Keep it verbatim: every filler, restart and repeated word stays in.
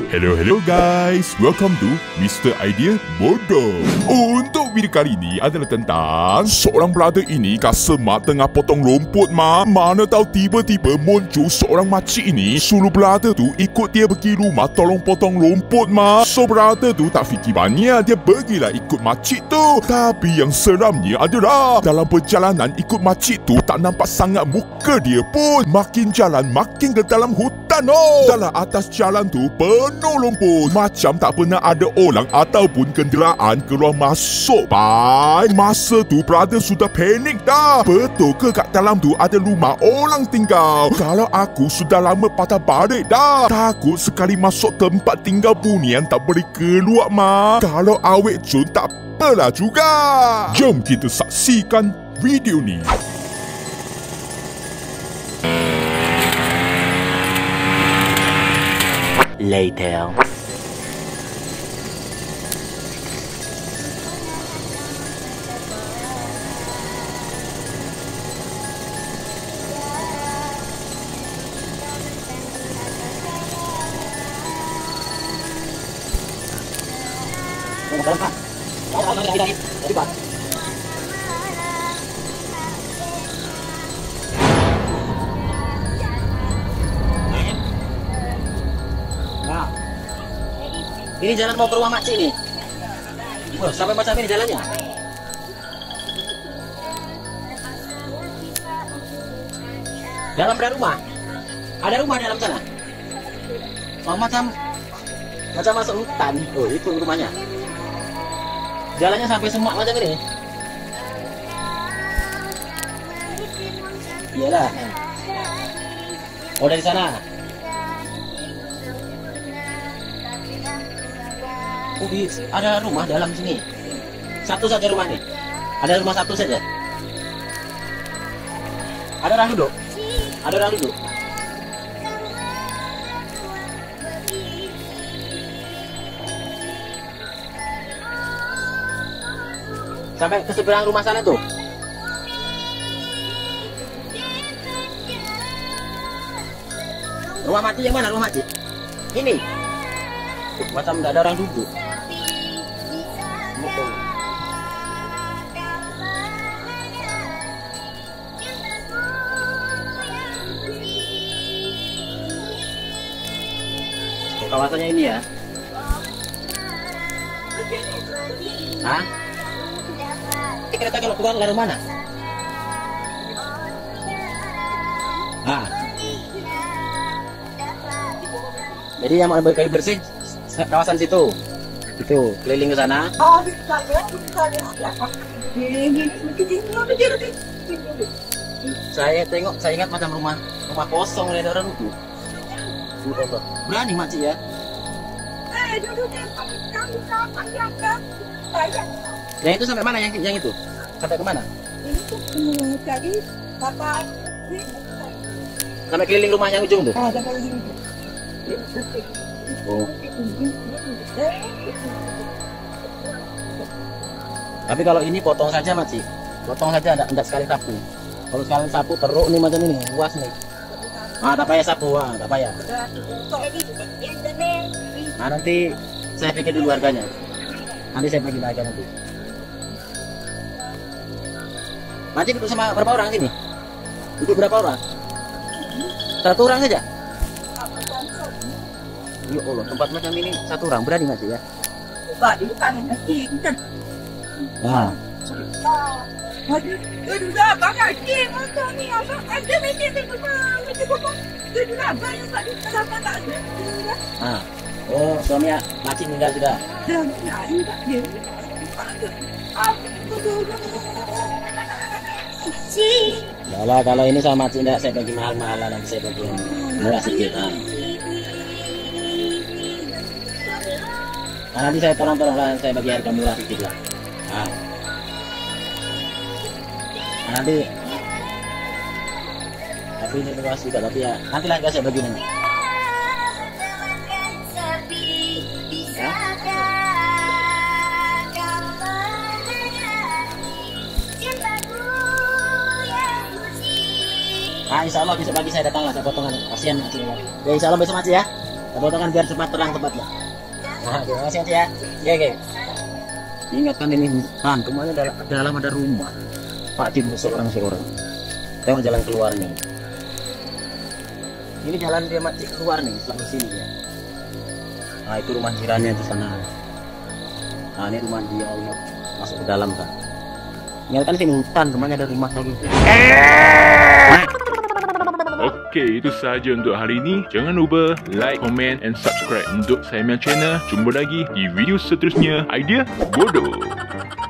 Hello hello guys, welcome to Mister Idea Bodoh. Untuk video kali ini adalah tentang seorang brother ini kat semak tengah potong rumput ma. Mana tahu tiba-tiba muncul seorang makcik ini suruh brother tu ikut dia pergi rumah tolong potong rumput ma. So brother tu tak fikir banyak, dia pergilah ikut makcik tu. Tapi yang seramnya adalah dalam perjalanan ikut makcik tu tak nampak sangat muka dia pun. Makin jalan makin ke dalam hutan oh. Dalam atas jalan tu penuh lumpur, macam tak pernah ada orang ataupun kenderaan keluar masuk pai. Masa tu brother sudah panik dah. Betul ke kat dalam tu ada rumah orang tinggal? Kalau aku sudah lama patah balik dah. Takut sekali masuk tempat tinggal bunian tak boleh keluar ma. Kalau awet cun tak apalah juga. Jom kita saksikan video ni. Later. Ini jalan mau ke rumah makcik nih. Wah, sampai macam ini jalannya. Dalam ada rumah. Ada rumah dalam sana. Oh, macam macam masuk hutan. Oh, itu rumahnya. Jalannya sampai semak macam ini. Iyalah. Oh, dari sana. Oh, ada rumah dalam sini. Satu saja rumah nih. Ada rumah satu saja. Ada orang duduk. Ada orang duduk. Sampai ke seberang rumah sana tuh. Rumah mati yang mana? Rumah mati. Ini. Macam nggak ada orang duduk. Kawasannya ini ya. Hah? Kereta kalau keluar lari mana? Ah. Jadi yang mau berkayu bersih kawasan situ. Itu keliling ke sana. Saya tengok, saya ingat macam rumah rumah kosong ada orang duduk. Berani makcik ya. Yang itu sampai mana yang yang itu? Sampai ke mana? Sampai keliling rumah yang ujung tuh. Oh. Tapi kalau ini potong saja makcik. Potong saja, enggak, enggak sekali sapu. Kalau sekali sapu teruk nih macam ini, luas nih. Ah, tak payah sapu, ah, tak payah. Nah, nanti saya pikir dulu harganya. Nanti saya bagi harga nanti. Makcik duduk sama berapa orang sini? Duduk berapa orang? Satu orang saja? Ya Allah, tempat macam ini satu orang berani makcik ya? Nah. Ah. Oh, suami makcik meninggal sudah. Yalah, kalau ini sama makcik enggak saya bagi mahal-mahalan, nanti saya bagi murah sedikit. Ah. Nah, nanti saya tolong-tolong lah, saya bagi harga murah sedikit lah. Nah. Nah, nanti tapi ini luas juga, tapi ya nanti lah saya bagi nanti. Ya? Nah, insya Allah besok pagi saya datang lah, saya potongan. Kasihan makcik. Ya, insya Allah besok makcik ya. Kita potongkan biar cepat terang tempatnya. Nah, terima kasih ya. Oke, oke. Ingatkan ini hutan, rumahnya dalam, dalam ada rumah. Pak Tim seorang seorang. Tengok jalan keluarnya. Ini jalan dia mati keluar nih, sebelah sini ya. Nah, itu rumah jirannya di sana. Nah, ini rumah dia, Allah. Masuk ke dalam kan. Ingatkan sini hutan, rumahnya ada rumah lagi. Oke, itu sahaja untuk hari ini. Jangan lupa like, comment, and subscribe untuk saya punya channel. Jumpa lagi di video seterusnya. Idea bodoh.